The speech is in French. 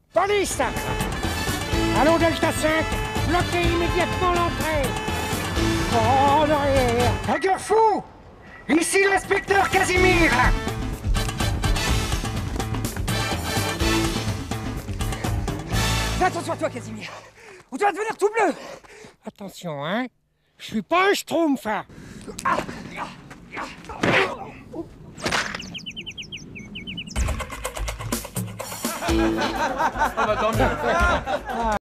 Police! Allô, Delta 5, bloquez immédiatement l'entrée. Oh, derrière. Un garfou! Ici l'inspecteur Casimir! Fais attention à toi, Casimir. Ou tu vas devenir tout bleu. Attention, hein. Je suis pas un schtroumpf. Ah bah tant mieux.